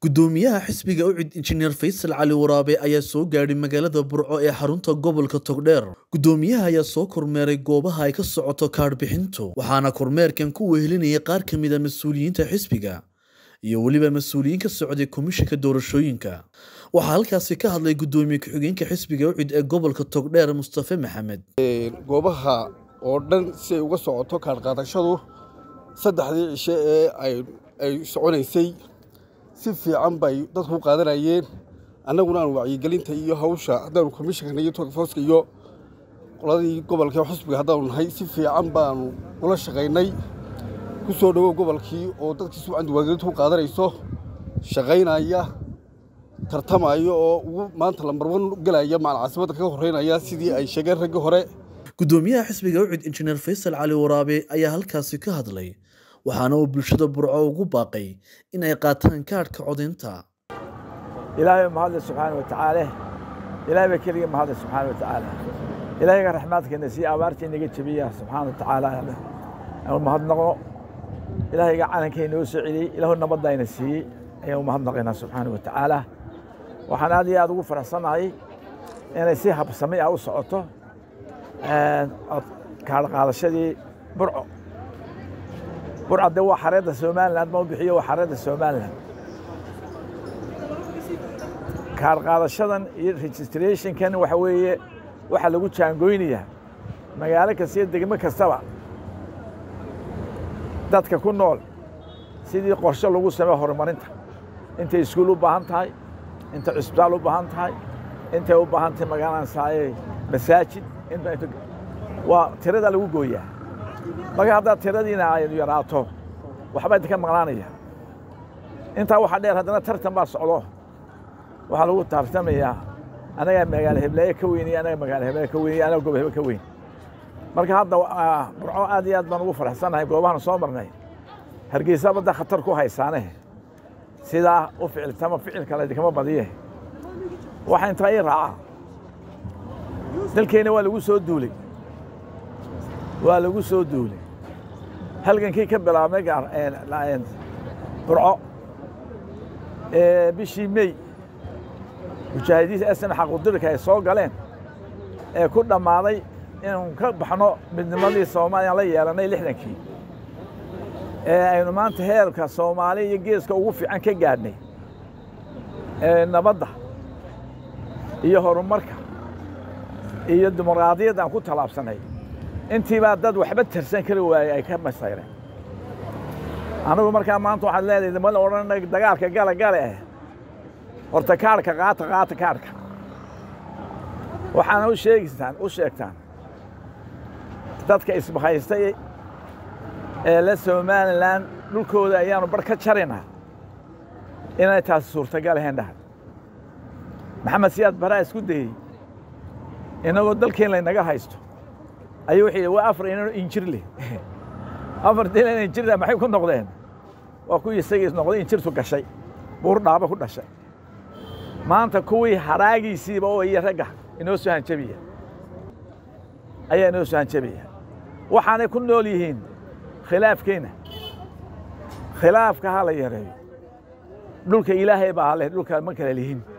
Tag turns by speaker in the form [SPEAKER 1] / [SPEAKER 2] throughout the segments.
[SPEAKER 1] gudoomiyaha xisbiga UCID Engineer Faysal Cali Waraabe ayaa soo gaadhay magaalada Burco ee xarunta gobolka Togdheer. Gudoomiyaha ayaa soo kormeeray goobaha ay ka socoto kaar bixintu, waxaana kormeerkan ku wehelinayay qaar ka mid ah mas'uuliyiinta xisbiga iyo waliba mas'uuliyiin ka socday komishanka doorashooyinka. Waxaa halkaasi ka hadlay gudoomiye ku-xigeenka xisbiga UCID ee gobolka Togdheer Mustafa Maxamed.
[SPEAKER 2] Goobaha oo dhan si ay uga socoto kaar qaadashadu saddexdii cishe ee ay soconaysay si fiican bay dadku qaadanayeen annaguna aan wacyigelinta iyo hawsha haddaan komishanka iyo togfooska iyo qoladii gobolka xisbiga haddaan nahay si fiican baan ula shaqaynay ku soo dhawo gobolkii oo dadkii si fiican wacyigelintu qaadanayso shaqaynaya tartamayo oo ugu maanta lambar 1 galaya maal caasimada ka horeynaya sidii ay sheegeen rag hore.
[SPEAKER 1] Gudoomiyaha xisbiga UCID Engineer Faysal Cali Waraabe ayaa halkaasi ka hadlay, waxaana uu bulshada Burco ugu baaqay in ay qaataan kaarka codeynta.
[SPEAKER 3] Ilaahay mahad subhanahu wa ta'ala, Ilaahay kaliya mahad subhanahu wa ta'ala, Ilaahay raxmaadkiisa si abaartii naga jabiya subhanahu wa ta'ala. Aan mahad naqo Ilaahay calankeena oo sicilay, Ilaahay nabadayna si ayuu mahad naqayna subhanahu wa ta'ala. waxaan aad iyo aad ugu faraxsanahay inay si habsami ah u socoto kaar qaadashadii Burco. Burco waa xareedda Soomaaliland ma bixiyo waa xareedda Soomaaliland. kaar qaadashadan iyo registration kan waxa weeye waxa lagu jaangoynaya magaalo kasta iyo degmo kastaba dadka ku nool sidii qorshe lagu sameeyo horumarinta inta iskuul u baahan tahay inta isbitaal u baahan tahay inta u baahan tahay magaalada saayay masaajid inta waa tirada lagu gooyaa marka hadda tiradiina ay yaraato waxba idinka maqlaanaya inta waxa dheer haddana tartan baa socdo waxa lagu tartamayaa anaga magaalo Hiblaaye ka weyn iyo anaga magaalo Hiblaaye ka weyn anaga goob ka weyn marka hadda Burco aad iyo aad baan ugu faraxsanahay goobahan soo marnay Hargeysa badda khatar ku haysaanay sida u ficiltama ficil kale kama badiye waxa inta ay raaca dalkeena waa lagu soo duulay halgankii ka bilaabmay Burco bishii May mujaahidiinta asna xaq u dirka ay soo galeen ee ku dhamaaday in ka baxno midnimadii Soomaaliya la yeelanay 60kii aynu maanta heerka Soomaaliya iyo geeska ugu fiican ka gaadhnay nabadda iyo horumarka iyo dimuqraadiyadda aan ku talaabsanay intii baa dad waxba tirsan kari waayay ay ka masayreen anigu markaa maanta waxaan leeyahay ma oran dagaalka gala horta kaarka qaata kaarka waxaan u sheegtaan dadka isbahaystay ee la Soomaaliland dhulkooda ayaanu bar ka jarina inay taas suurtagal ahayn dhahay Maxamed Siyaad Barre isku dayay inagoo dalkeena naga haysto ayuu wixii waa afar injir leh afar dilan injir maxay ku noqdeen waa ku isagii noqday injirtu gashay buur dhaaba ku dhashay maanta kuwii haraagiisiiba oo iyo raga inoo soo hanjabiya ayaa inoo soo hanjabiya waxaanay ku nool yihiin khilaafka hala yareeyo dhulka Ilaahay baa leh dhulka ma kala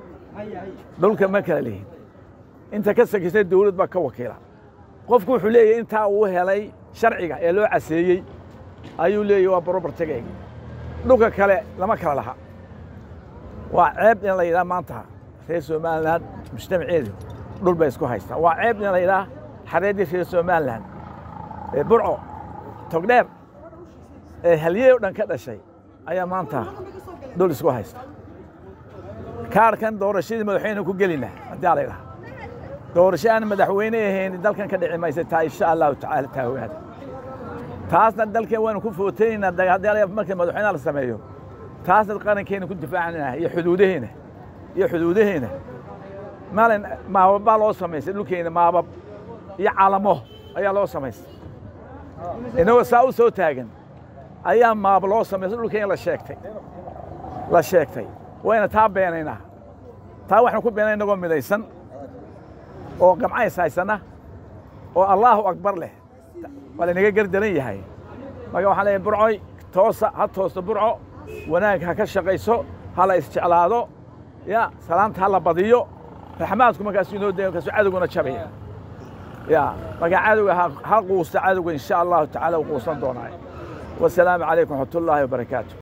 [SPEAKER 3] lihin inta ka sakisay dawlad baa ka wakiila qofku wuxuu leeyahay inta uu helay sharciga ee loo caseeyay ayuu leeyahay waa property dhulka kale lama kala laha waa ceeb in la yiraahdo maanta reer Soomaaliland mujtamaceedu dhul bay isku haystaan waa ceeb in la yiraahdo xareedii reer Soomaaliland Burco Togdheer halyeey oo dhan ka dhashay ayaa maanta dhul isku haysta kaarkan doorashadii madaxweyne ku gelina hadii la yiraahdo doorashada madaxweyne ahayn dalkan ka dhici maysa taa insha Allah ta'ala taawad taasna dalkan waan ku footayna dagaal markii madaxweyne la sameeyo taasna qarankeena ku difaacnaa iyo xuduudaheena maalin maabab loo sameeyay dhulkeena maabab iyo calamo ayaa loo sameeyay inoo soo taagan ayaa maab loo sameeyay dhulkeena la sheegtay wayna taa beenayna taa waxaan ku beenay inagoo midaysan oo gamcay saysana oo Allahu akbar leh wala naga gardaran yahay maga waxaan leeyahay Burco toosa Burco wanaag ha ka shaqayso hala isjeclaado ya salaanta hala badiyo raxmaadku markaas inoo deeyo kaas cadowguna jabaya ya marka cadowga ha quusta cadowga insha Allah taala quusan doonaa wassalaamu calaykum wa rahmatullaahi wa barakaatuh